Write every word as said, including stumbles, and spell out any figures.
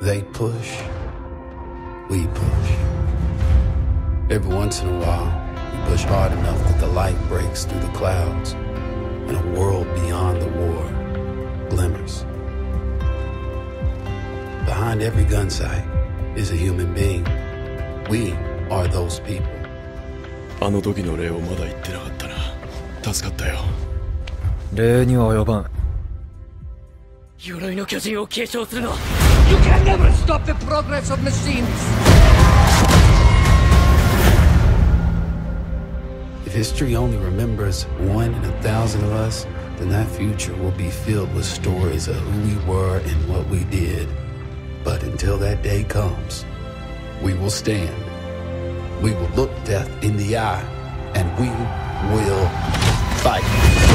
They push, we push. Every once in a while, we push hard enough that the light breaks through the clouds and a world beyond the war glimmers. Behind every gunsight is a human being. We are those people. あの時の礼をまだ言ってなかったな。助かったよ。 礼には及ばん。 鎧の巨人を継承するのは You can never stop the progress of machines! If history only remembers one in a thousand of us, then that future will be filled with stories of who we were and what we did. But until that day comes, we will stand. We will look death in the eye, and we will fight.